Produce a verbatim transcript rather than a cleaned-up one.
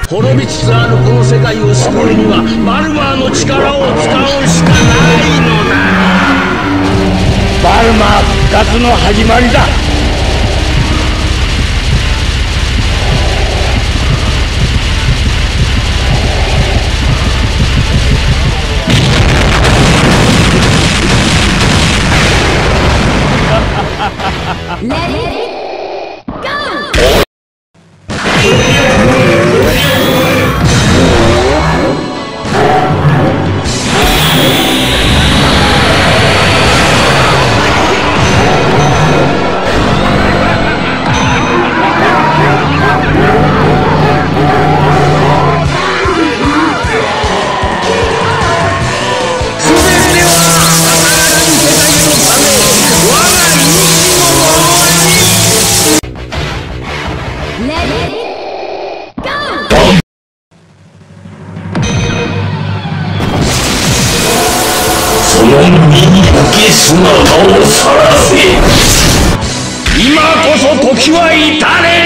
滅びつつあるこの世界を救うにはバルマーの力を使うしかないのだ。バルマー復活の始まりだ。 その身に受け素直をさらせ。今こそ時は至れ。